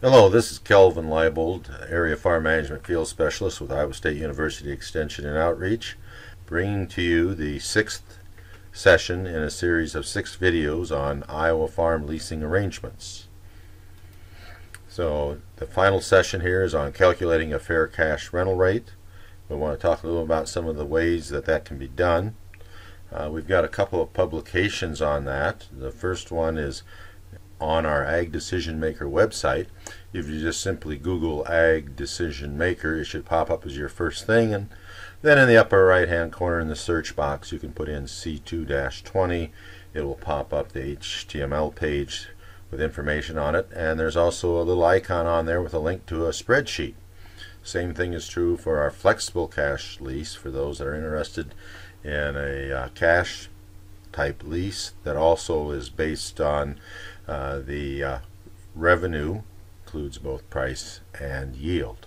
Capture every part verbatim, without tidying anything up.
Hello, this is Kelvin Leibold, Area Farm Management Field Specialist with Iowa State University Extension and Outreach, bringing to you the sixth session in a series of six videos on Iowa farm leasing arrangements. So the final session here is on calculating a fair cash rental rate. We want to talk a little about some of the ways that that can be done. Uh, we've got a couple of publications on that. The first one is on our Ag Decision Maker website. If you just simply Google Ag Decision Maker, it should pop up as your first thing, and then in the upper right hand corner in the search box you can put in C two dash twenty. It will pop up the H T M L page with information on it, and there's also a little icon on there with a link to a spreadsheet. Same thing is true for our flexible cash lease for those that are interested in a uh, cash type lease that also is based on uh, the uh, revenue, includes both price and yield.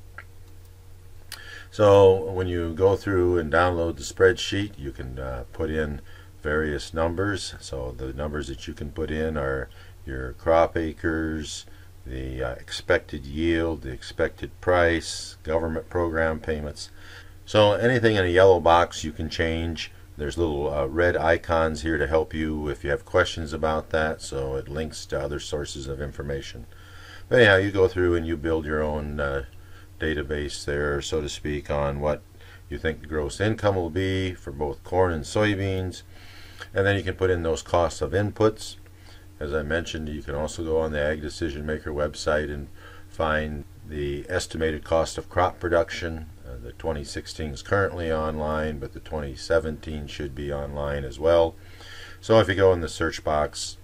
So when you go through and download the spreadsheet, you can uh, put in various numbers. So the numbers that you can put in are your crop acres, the uh, expected yield, the expected price, government program payments. So anything in a yellow box you can change. There's little uh, red icons here to help you if you have questions about that, so it links to other sources of information. But anyhow, you go through and you build your own uh, database there, so to speak, on what you think the gross income will be for both corn and soybeans. And then you can put in those costs of inputs. As I mentioned, you can also go on the Ag Decision Maker website and find the estimated cost of crop production. Uh, the twenty sixteen is currently online, but the twenty seventeen should be online as well. So if you go in the search box,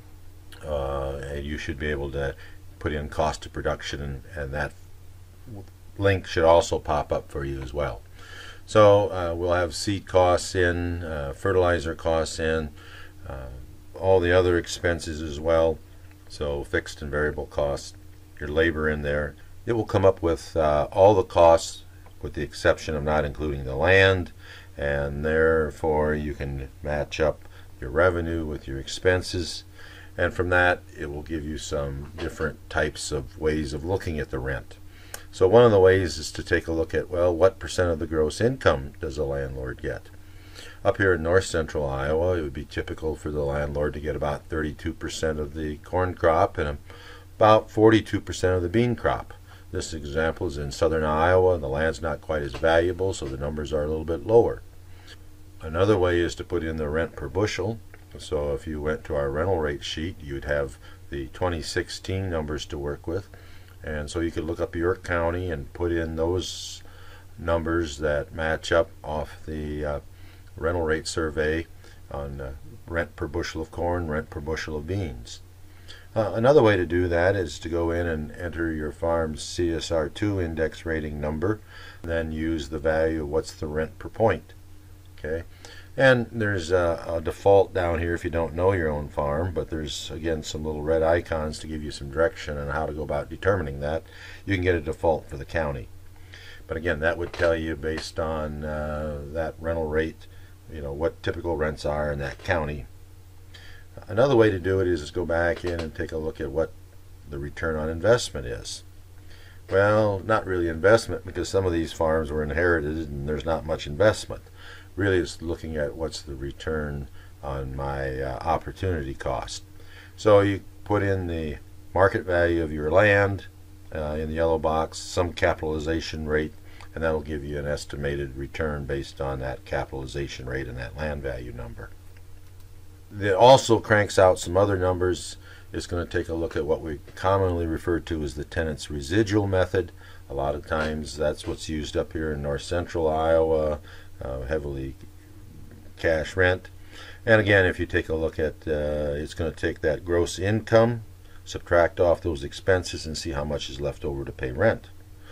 uh, you should be able to put in cost of production, and, and that link should also pop up for you as well. So uh, we'll have seed costs in, uh, fertilizer costs in, uh, all the other expenses as well. So fixed and variable costs, your labor in there. It will come up with uh, all the costs with the exception of not including the land, and therefore you can match up your revenue with your expenses, and from that it will give you some different types of ways of looking at the rent. So one of the ways is to take a look at, well, what percent of the gross income does a landlord get? Up here in north central Iowa, it would be typical for the landlord to get about thirty-two percent of the corn crop and about forty-two percent of the bean crop. This example is in southern Iowa, and the land's not quite as valuable, so the numbers are a little bit lower. Another way is to put in the rent per bushel. So if you went to our rental rate sheet, you'd have the twenty sixteen numbers to work with, and so you could look up York County and put in those numbers that match up off the uh, rental rate survey on uh, rent per bushel of corn, rent per bushel of beans. Uh, another way to do that is to go in and enter your farm's C S R two index rating number, and then use the value of what's the rent per point. Okay, and there's a, a default down here if you don't know your own farm, but there's again some little red icons to give you some direction on how to go about determining that. You can get a default for the county, but again that would tell you based on uh, that rental rate, you know, what typical rents are in that county. Another way to do it is to go back in and take a look at what the return on investment is. Well, not really investment, because some of these farms were inherited and there's not much investment. Really it's looking at what's the return on my uh, opportunity cost. So you put in the market value of your land uh, in the yellow box, some capitalization rate, and that'll give you an estimated return based on that capitalization rate and that land value number. It also cranks out some other numbers. It's going to take a look at what we commonly refer to as the Tenants residual method. A lot of times that's what's used up here in north central Iowa, uh, heavily cash rent. And again, if you take a look at, uh, it's going to take that gross income, subtract off those expenses, and see how much is left over to pay rent.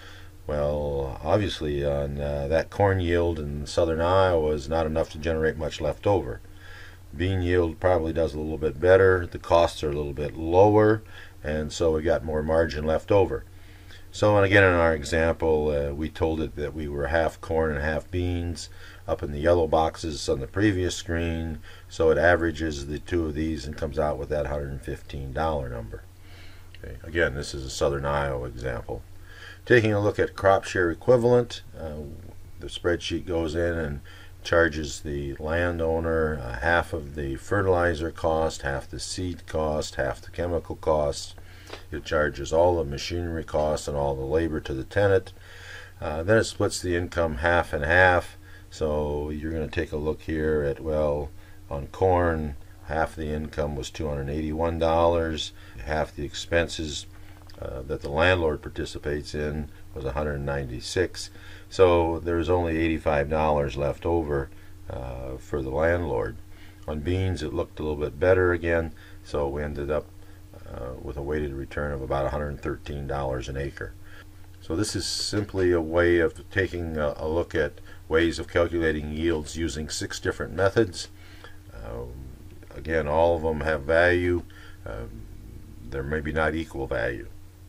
Well, obviously on uh, that corn yield in southern Iowa is not enough to generate much left over. Bean yield probably does a little bit better, the costs are a little bit lower, and so we got more margin left over. So, and again in our example, uh, we told it that we were half corn and half beans up in the yellow boxes on the previous screen, so it averages the two of these and comes out with that one hundred fifteen dollar number. Okay. Again, this is a southern Iowa example. Taking a look at crop share equivalent, uh, the spreadsheet goes in and charges the landowner uh, half of the fertilizer cost, half the seed cost, half the chemical costs. It charges all the machinery costs and all the labor to the tenant. Uh, then it splits the income half and half. So you're going to take a look here at, well, on corn, half the income was two hundred eighty-one dollars, half the expenses uh, that the landlord participates in was one hundred ninety-six dollars. So there's only eighty-five dollars left over uh, for the landlord. On beans it looked a little bit better again, so we ended up uh, with a weighted return of about one hundred thirteen dollars an acre. So this is simply a way of taking a, a look at ways of calculating yields using six different methods. Um, again, all of them have value. Um, they're maybe not equal value.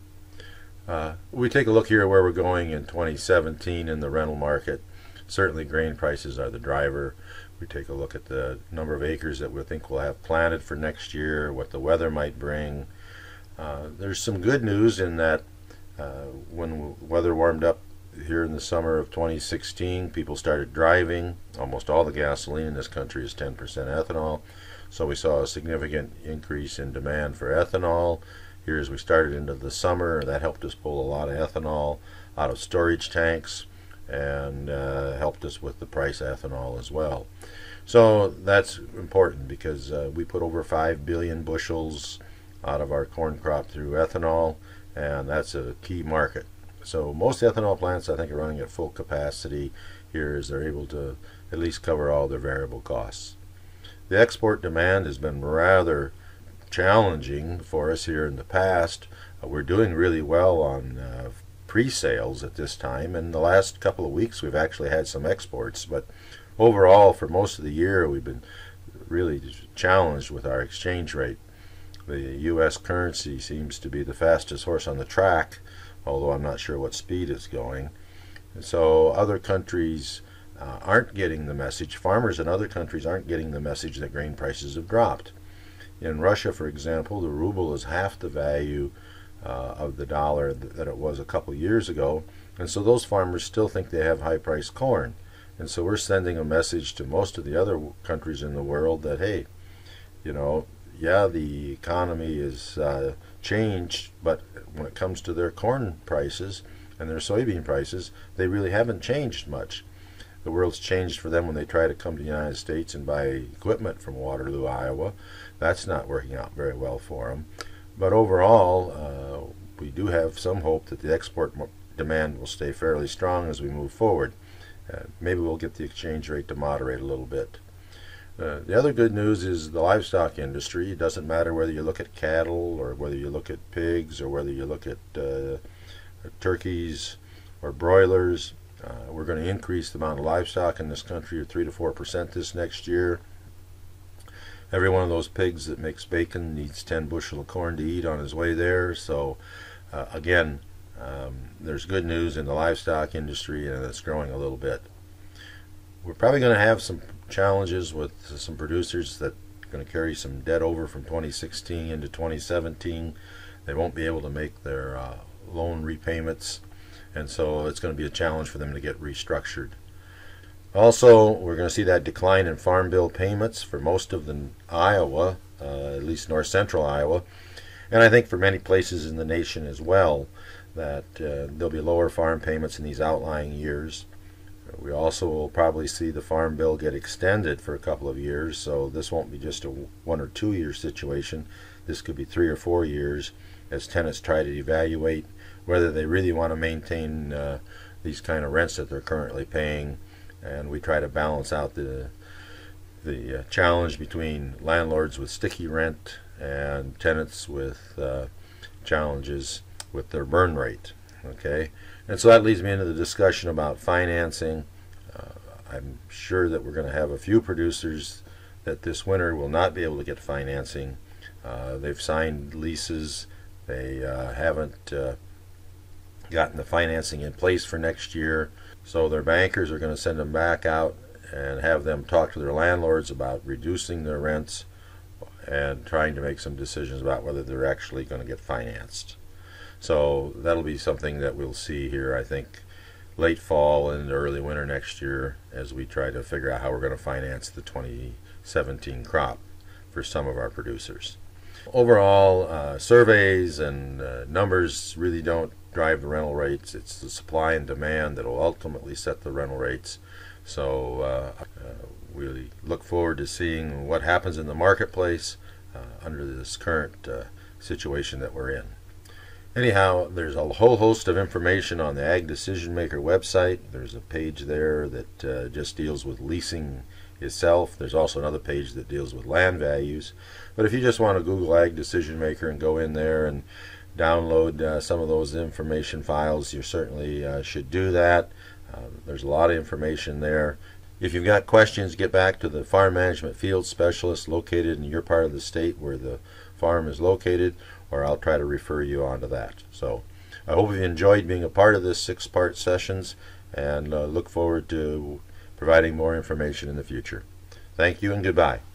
Uh, we take a look here where we're going in twenty seventeen in the rental market. Certainly grain prices are the driver. We take a look at the number of acres that we think we'll have planted for next year, what the weather might bring. Uh, there's some good news in that uh, when weather warmed up here in the summer of twenty sixteen, people started driving. Almost all the gasoline in this country is ten percent ethanol. So we saw a significant increase in demand for ethanol. Here as we started into the summer, that helped us pull a lot of ethanol out of storage tanks and uh, helped us with the price of ethanol as well. So that's important because uh, we put over five billion bushels out of our corn crop through ethanol, and that's a key market. So most ethanol plants I think are running at full capacity here as they're able to at least cover all their variable costs. The export demand has been rather challenging for us here in the past. Uh, we're doing really well on uh, pre-sales at this time. In the last couple of weeks we've actually had some exports, but overall for most of the year we've been really challenged with our exchange rate. The U S currency seems to be the fastest horse on the track, although I'm not sure what speed it's going. And so other countries uh, aren't getting the message. Farmers in other countries aren't getting the message that grain prices have dropped. In Russia, for example, the ruble is half the value uh, of the dollar th that it was a couple years ago, and so those farmers still think they have high-priced corn. And so we're sending a message to most of the other countries in the world that, hey, you know, yeah, the economy is uh, changed, but when it comes to their corn prices and their soybean prices, they really haven't changed much. The world's changed for them when they try to come to the United States and buy equipment from Waterloo, Iowa. That's not working out very well for them. But overall, uh, we do have some hope that the export demand will stay fairly strong as we move forward. Uh, maybe we'll get the exchange rate to moderate a little bit. Uh, the other good news is the livestock industry. It doesn't matter whether you look at cattle or whether you look at pigs or whether you look at uh, turkeys or broilers. Uh, we're going to increase the amount of livestock in this country of three to four percent this next year. Every one of those pigs that makes bacon needs ten bushel of corn to eat on his way there. So uh, again, um, there's good news in the livestock industry, and it's growing a little bit. We're probably going to have some challenges with some producers that are going to carry some debt over from twenty sixteen into twenty seventeen. They won't be able to make their uh, loan repayments, and so it's going to be a challenge for them to get restructured. Also, we're going to see that decline in farm bill payments for most of the Iowa, uh, at least north central Iowa, and I think for many places in the nation as well, that uh, there'll be lower farm payments in these outlying years. We also will probably see the farm bill get extended for a couple of years, so this won't be just a one or two year situation. This could be three or four years as tenants try to evaluate whether they really want to maintain uh, these kind of rents that they're currently paying, and we try to balance out the the uh, challenge between landlords with sticky rent and tenants with uh, challenges with their burn rate. Okay, and so that leads me into the discussion about financing. Uh, I'm sure that we're going to have a few producers that this winter will not be able to get financing. Uh, they've signed leases. They uh, haven't uh, gotten the financing in place for next year. So their bankers are going to send them back out and have them talk to their landlords about reducing their rents and trying to make some decisions about whether they're actually going to get financed. So that'll be something that we'll see here, I think, late fall and early winter next year, as we try to figure out how we're going to finance the twenty seventeen crop for some of our producers. Overall, uh, surveys and uh, numbers really don't drive the rental rates. It's the supply and demand that will ultimately set the rental rates. So uh, uh, we look forward to seeing what happens in the marketplace uh, under this current uh, situation that we're in. Anyhow, there's a whole host of information on the Ag Decision Maker website. There's a page there that uh, just deals with leasing itself. There's also another page that deals with land values. But if you just want to Google Ag Decision Maker and go in there and download uh, some of those information files, you certainly uh, should do that. Uh, there's a lot of information there. If you've got questions, get back to the farm management field specialist located in your part of the state where the farm is located, or I'll try to refer you on to that. So I hope you enjoyed being a part of this six-part sessions, and uh, look forward to providing more information in the future. Thank you and goodbye.